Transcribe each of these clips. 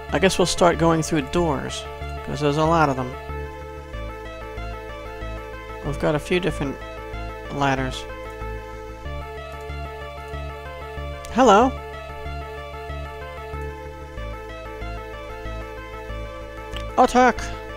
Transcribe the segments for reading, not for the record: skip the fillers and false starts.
I guess we'll start going through doors, because there's a lot of them. We've got a few different ladders. Hello! Oh, Torg!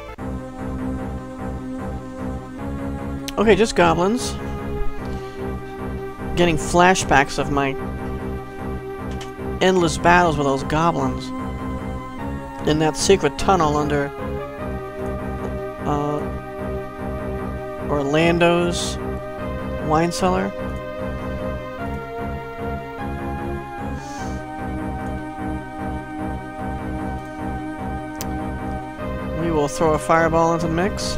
Okay, just goblins. Getting flashbacks of my endless battles with those goblins. In that secret tunnel under Orlando's wine cellar. We will throw a fireball into the mix.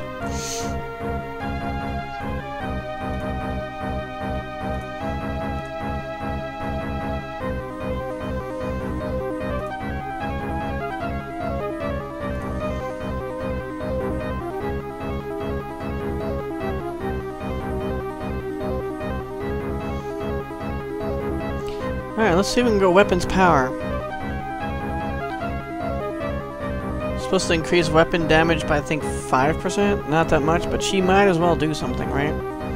Alright, let's see if we can go weapons power. Supposed to increase weapon damage by, I think, 5%? Not that much, but she might as well do something, right?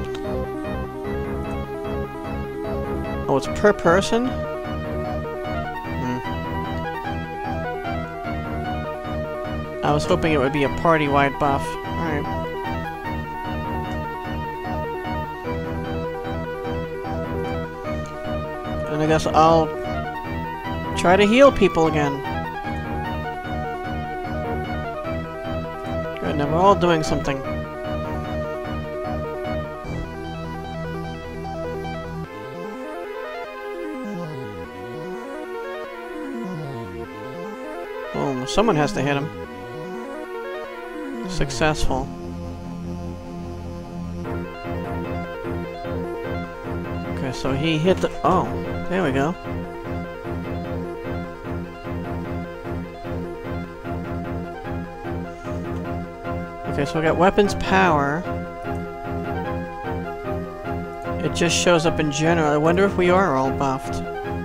Oh, it's per person? I was hoping it would be a party-wide buff. Alright. And I guess I'll try to heal people again. Good, now we're all doing something. Boom, someone has to hit him. Successful. Okay, so he hit the... Oh, there we go. Okay, so we got weapons power. It just shows up in general. I wonder if we are all buffed.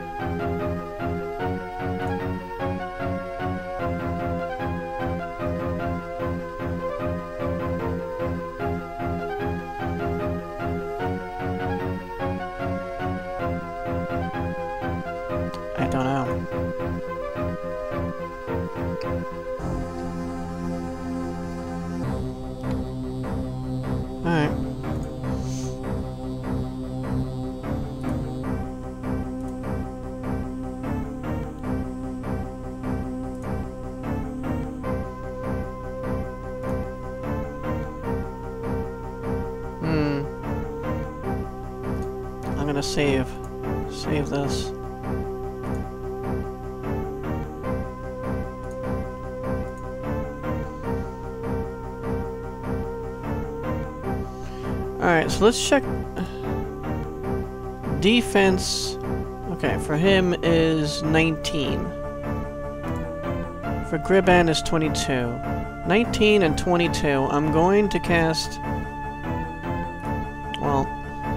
I don't know. Alright. I'm gonna save this. Alright, so let's check defense. Okay, for him is 19. For Griban is 22. 19 and 22. I'm going to cast... Well...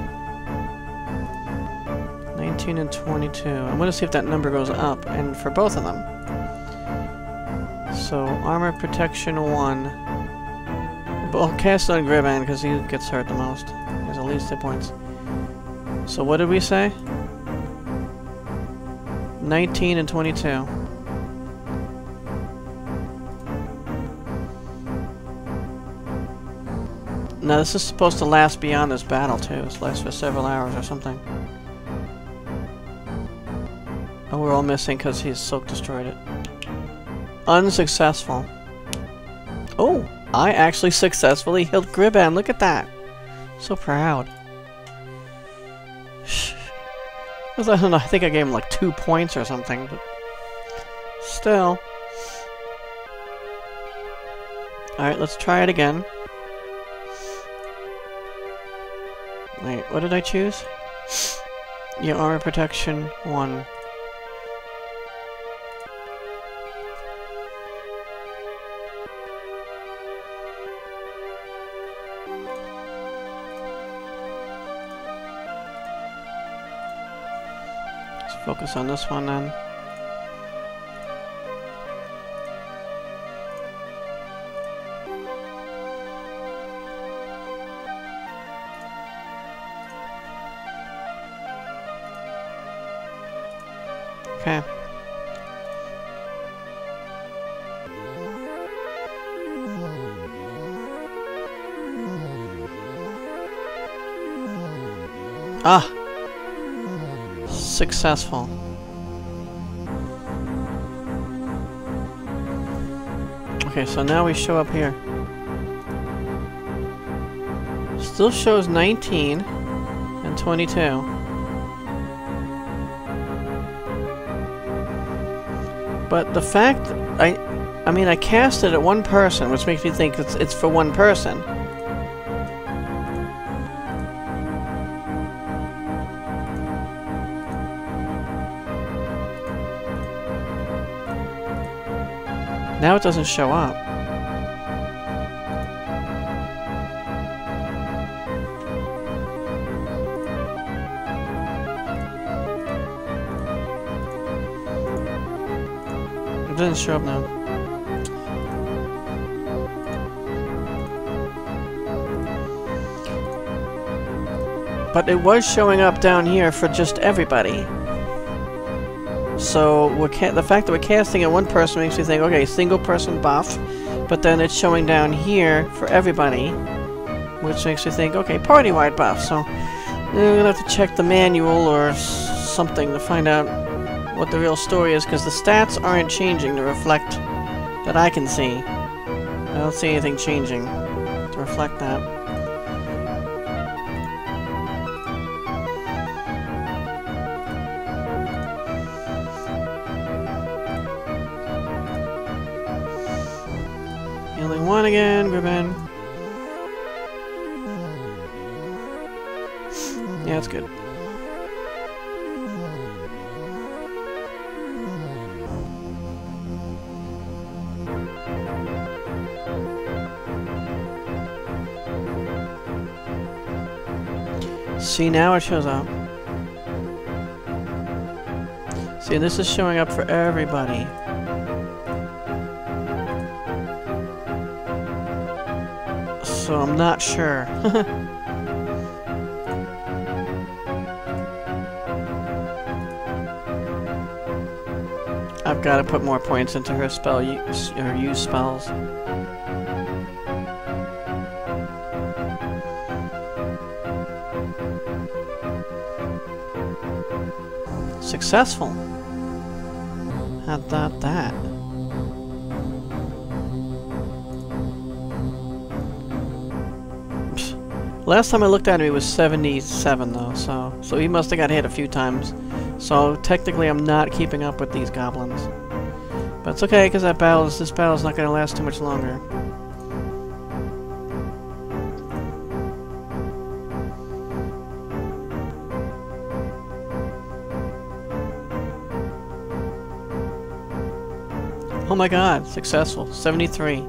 19 and 22. I'm going to see if that number goes up, and for both of them. So, armor protection 1. But I'll cast on Griban because he gets hurt the most. He has the least hit points. So what did we say? 19 and 22. Now this is supposed to last beyond this battle too. It lasts for several hours or something. Oh, we're all missing because his soak destroyed it. Unsuccessful. Oh! I actually successfully healed Griban. Look at that. So proud. I don't know, I think I gave him like 2 points or something, but still. Alright, let's try it again. Wait, what did I choose? Yeah, armor protection 1. Focus on this one then. Okay. Ah! Successful. Okay, so now we show up here. Still shows 19 and 22. But the fact I mean I cast it at one person, which makes me think it's for one person. Now it doesn't show up. It doesn't show up now. But it was showing up down here for just everybody. So the fact that we're casting at one person makes me think, okay, single person buff, but then it's showing down here for everybody, which makes me think, okay, party-wide buff. So I'm gonna have to check the manual or something to find out what the real story is, because the stats aren't changing to reflect that I can see. I don't see anything changing to reflect that. Healing 1 again, Gribbin. Yeah, that's good. See, now it shows up. See, this is showing up for everybody. So I'm not sure. I've got to put more points into her spell use, or use spells. Successful. How about that? Last time I looked at him, he was 77 though, so he must have got hit a few times. So technically, I'm not keeping up with these goblins, but it's okay because this battle's not going to last too much longer. Oh my god, successful. 73.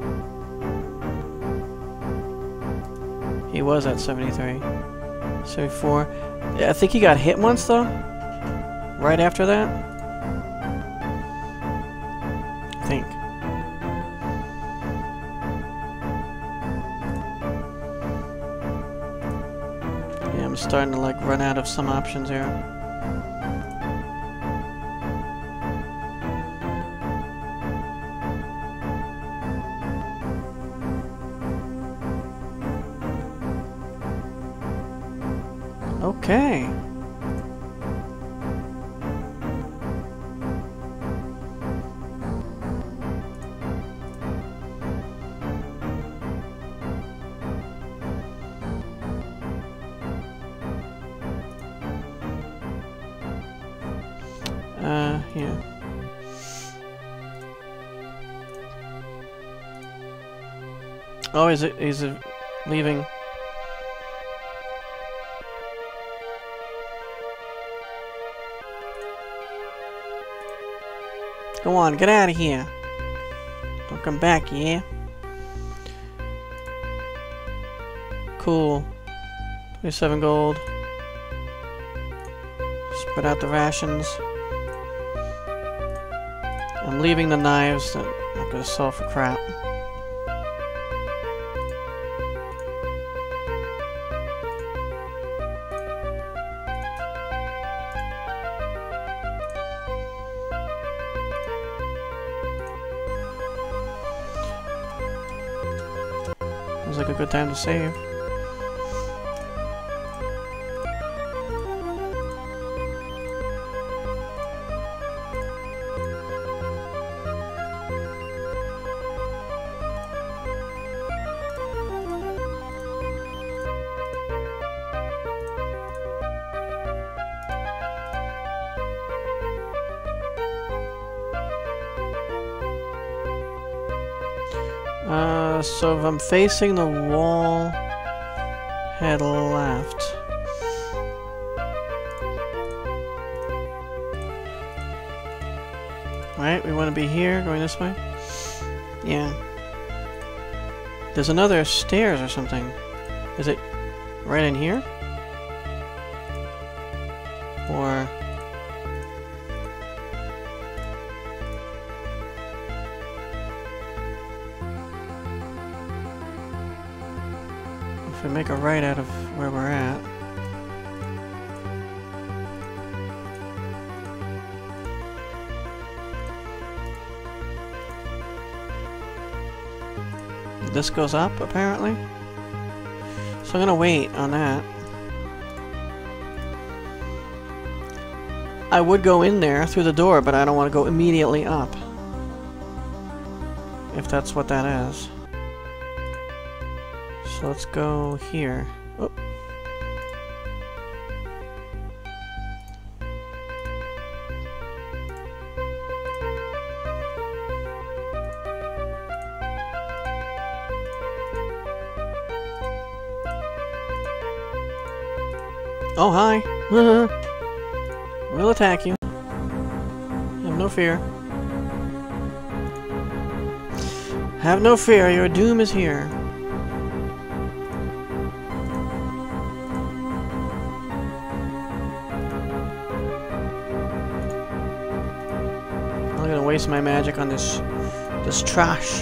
He was at 73. 74. Yeah, I think he got hit once though. Right after that. I think. Yeah, I'm starting to like run out of some options here. Okay. Yeah. Oh, is it leaving? Go on, get out of here. Don't come back, yeah? Cool. 27 gold. Spread out the rations. I'm leaving the knives that I'm not gonna sell for crap. Seems like a good time to save. So if I'm facing the wall, head left. Right, we want to be here, going this way? Yeah. There's another stairs or something. Is it right in here? Or... if we make a right out of where we're at. This goes up, apparently. So I'm gonna wait on that. I would go in there through the door, but I don't want to go immediately up. If that's what that is. So let's go here. Oh. Oh, hi. We'll attack you. Have no fear. Have no fear, your doom is here. I'm gonna waste my magic on this trash.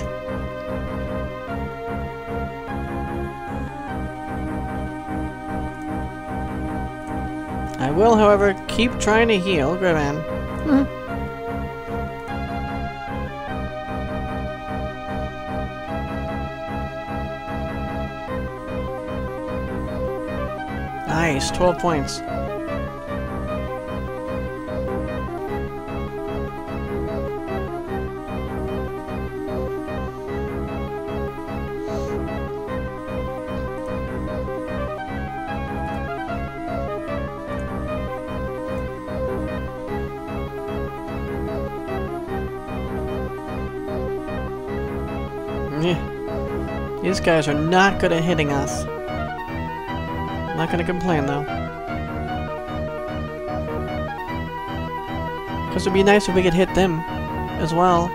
I will, however, keep trying to heal Griban. Nice, 12 points. These guys are not good at hitting us. Not gonna complain though. Because it'd be nice if we could hit them as well.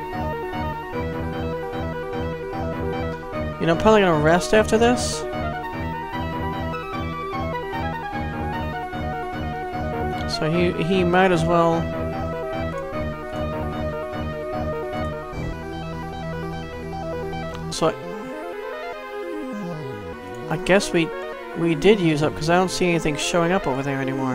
You know, I'm probably gonna rest after this. So he might as well. So I guess we did use up, because I don't see anything showing up over there anymore.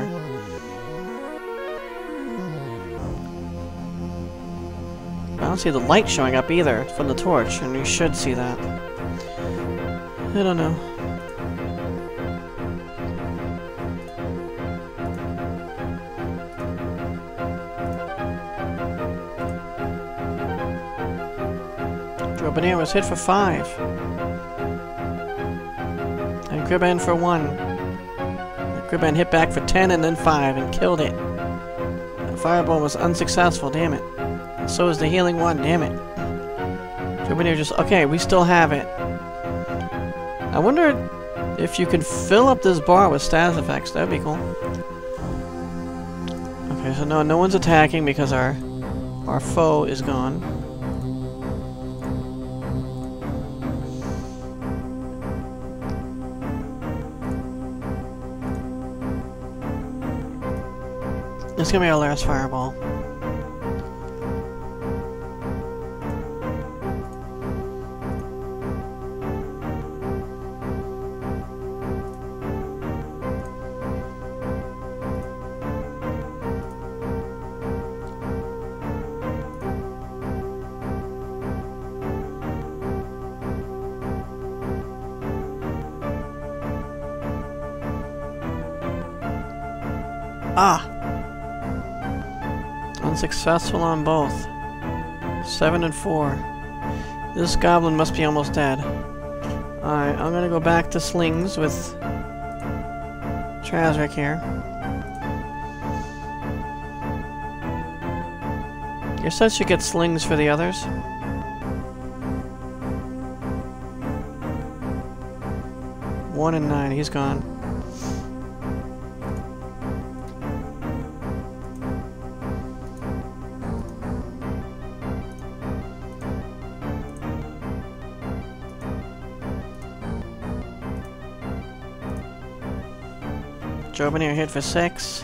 I don't see the light showing up either from the torch, and you should see that. I don't know. Joe Banana was hit for 5. Griban for 1. Griban hit back for 10 and then 5 and killed it. The fireball was unsuccessful, damn it. And so is the healing 1, damn it. Griban just... okay, we still have it. I wonder if you can fill up this bar with status effects. That'd be cool. Okay, so no one's attacking because our foe is gone. It's gonna be our last fireball. Ah! Unsuccessful on both. 7 and 4. This goblin must be almost dead. Alright, I'm gonna go back to slings with Trazric here. Your set should get slings for the others. One and 9, he's gone. Jobanier hit for 6.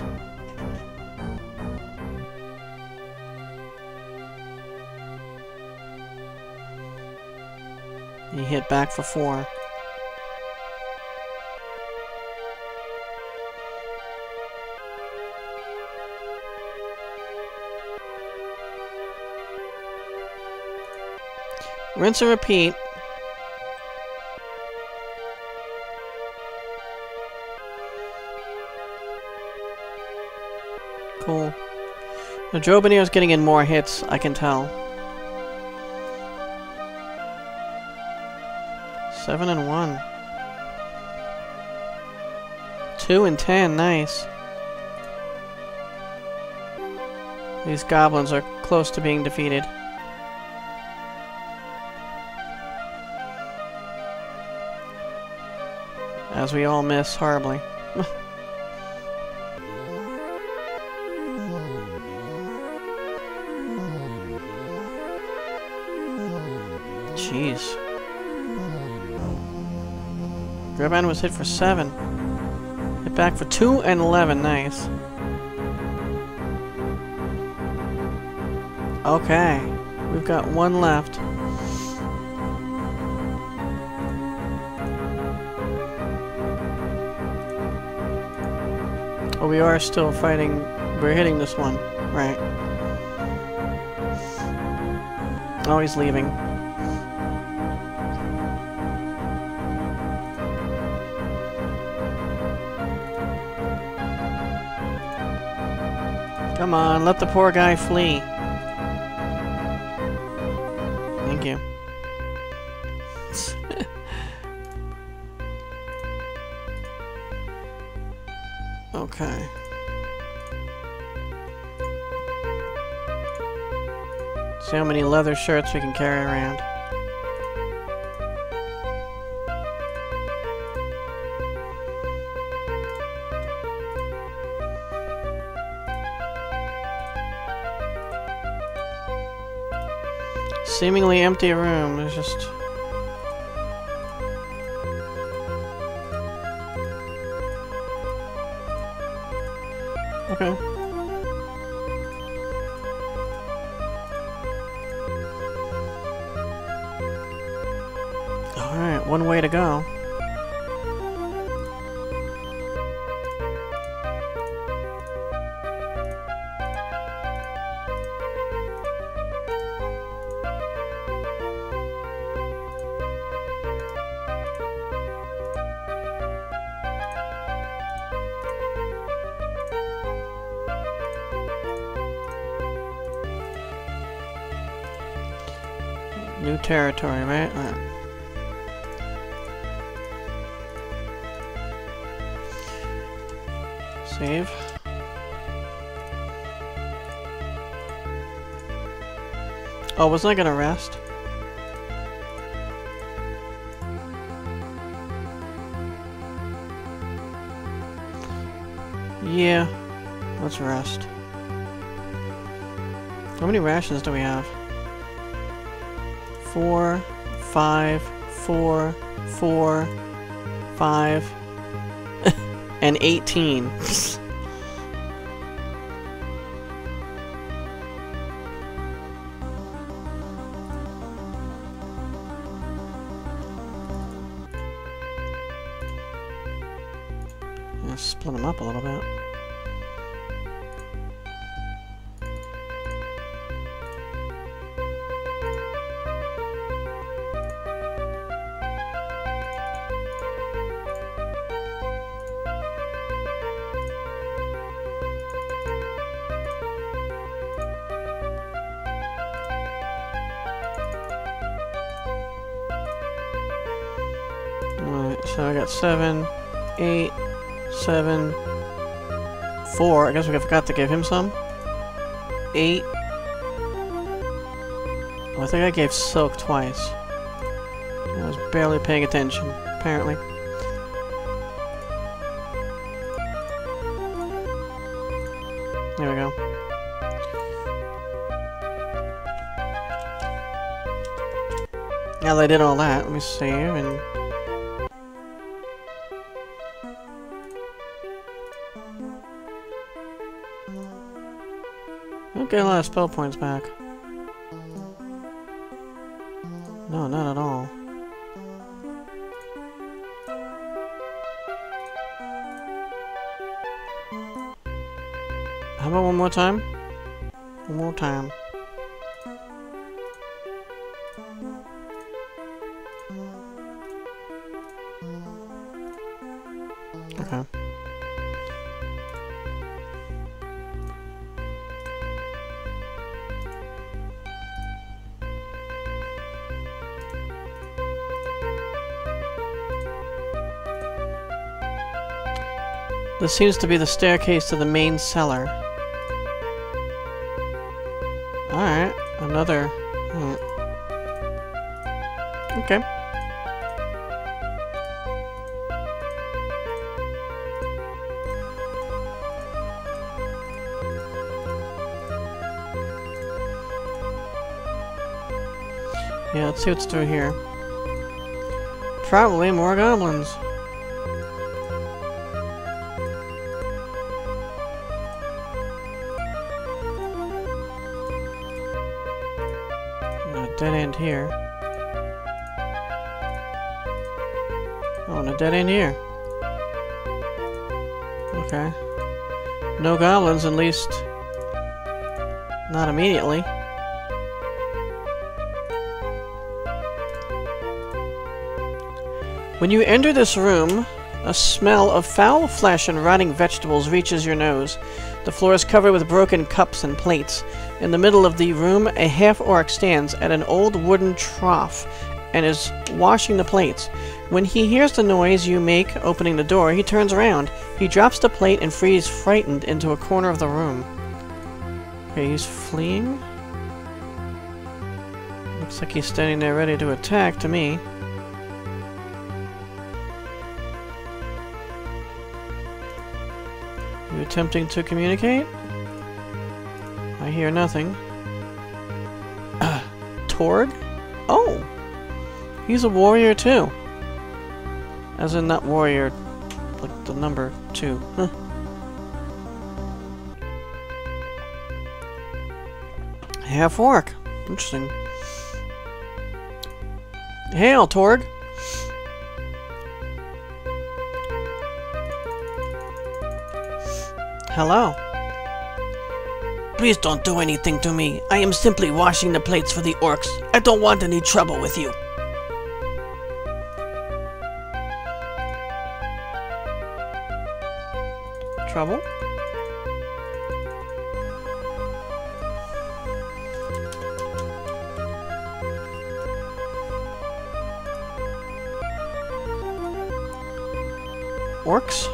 He hit back for 4. Rinse and repeat. Cool. The Jobanier is getting in more hits, I can tell. 7 and 1. 2 and 10, nice. These goblins are close to being defeated. As we all miss horribly. Jeez. Grabban was hit for 7. Hit back for 2 and 11, nice. Okay, we've got 1 left. Oh, we are still fighting. We're hitting this one, right? Oh, he's leaving. Come on, let the poor guy flee. Thank you. Okay. See how many leather shirts we can carry around. Seemingly empty room. There's just... Okay. Alright, one way to go. New territory, right? Alright. Save. Oh, wasn't I gonna rest? Yeah. Let's rest. How many rations do we have? 4, 5, 4, 4, 5, and 18. Let's split them up a little bit. Alright, so I got 7, 8, 7, 4. I guess we forgot to give him some. 8. Oh, I think I gave Silk twice. I was barely paying attention, apparently. There we go. Now that I did all that, let me save and... I don't get a lot of spell points back. No, not at all. How about one more time? One more time. Okay. This seems to be the staircase to the main cellar. Alright, another... Okay. Yeah, let's see what's through here. Probably more goblins. Dead end here. Oh, and a dead end here. Okay. No goblins, at least. Not immediately. When you enter this room, a smell of foul flesh and rotting vegetables reaches your nose. The floor is covered with broken cups and plates. In the middle of the room, a half-orc stands at an old wooden trough and is washing the plates. When he hears the noise you make opening the door, he turns around. He drops the plate and flees frightened into a corner of the room. Okay, he's fleeing? Looks like he's standing there ready to attack to me. You attempting to communicate? I hear nothing. Torg? Oh! He's a warrior too. As in not warrior, like the number 2. Huh. Half-orc. Interesting. Hail, Torg! Hello. Please don't do anything to me. I am simply washing the plates for the orcs. I don't want any trouble with you. Trouble? Orcs?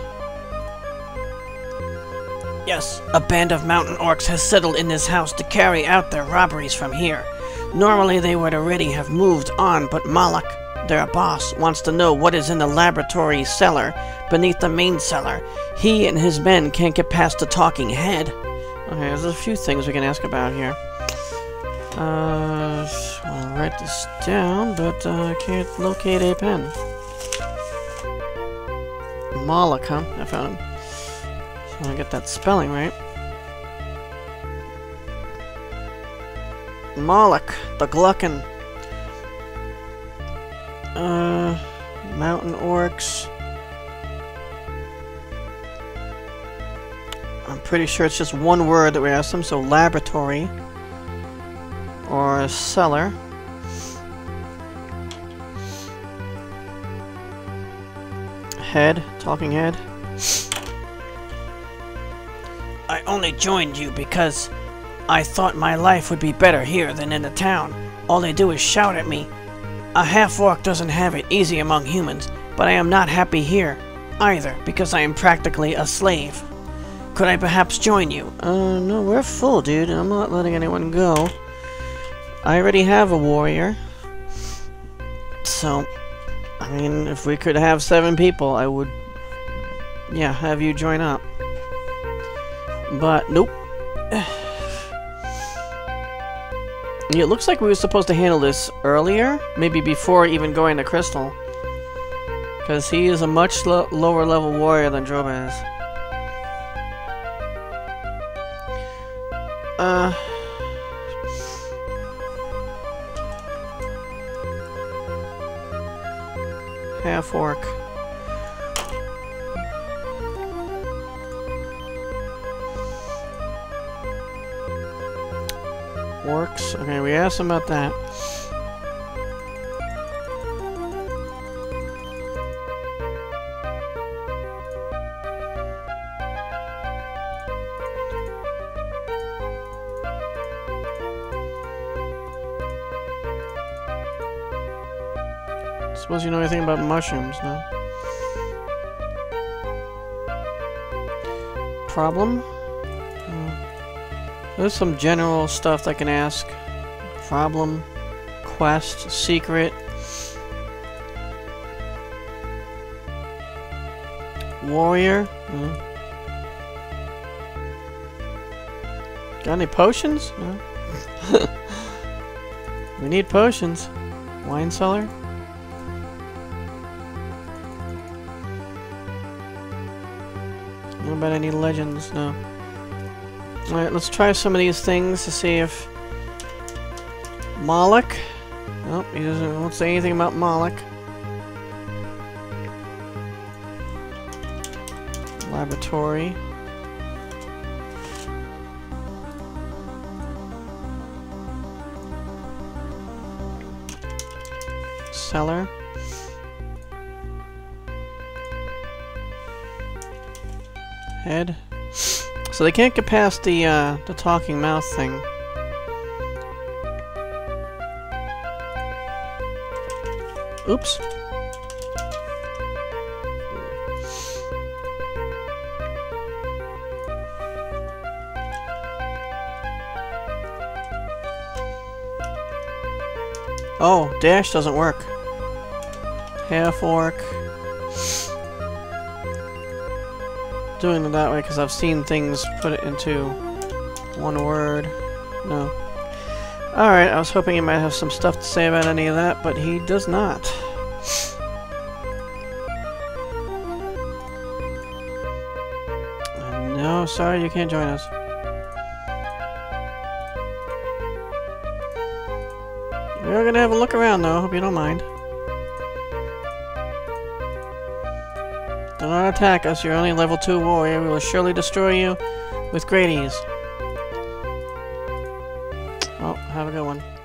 Yes, a band of mountain orcs has settled in this house to carry out their robberies from here. Normally they would already have moved on, but Malak, their boss, wants to know what is in the laboratory cellar beneath the main cellar. He and his men can't get past the talking head. Okay, there's a few things we can ask about here. I'll write this down, but I can't locate a pen. Malak, huh? I found him. I want to get that spelling right. Malak, the Gluckin. Mountain orcs. I'm pretty sure it's just one word that we asked them, so laboratory. Or cellar. Head, talking head. I only joined you because I thought my life would be better here than in the town. All they do is shout at me. A half-orc doesn't have it easy among humans. But I am not happy here, either, because I am practically a slave. Could I perhaps join you? No, we're full, dude. I'm not letting anyone go. I already have a warrior. So, I mean, if we could have 7 people, I would, yeah, have you join up. But, nope. It looks like we were supposed to handle this earlier, maybe before even going to Crystal. Because he is a much lower level warrior than Droba is. Half-Orc. Works. Okay, we asked him about that. Suppose you know anything about mushrooms, no? Problem? There's some general stuff I can ask. Problem, quest, secret. Warrior. Got any potions? No. We need potions. Wine cellar. What about any legends? No. Alright, let's try some of these things to see if... Moloch? Nope, he won't say anything about Moloch. Laboratory. Cellar. Head. So they can't get past the talking mouth thing. Oops. Oh, dash doesn't work. Half-Orc. Doing it that way because I've seen things put it into one word. No. Alright, I was hoping he might have some stuff to say about any of that, but he does not. No, sorry, you can't join us. We're gonna have a look around though, hope you don't mind. Do not attack us, you're only level 2 warrior. We will surely destroy you with great ease. Well, have a good one.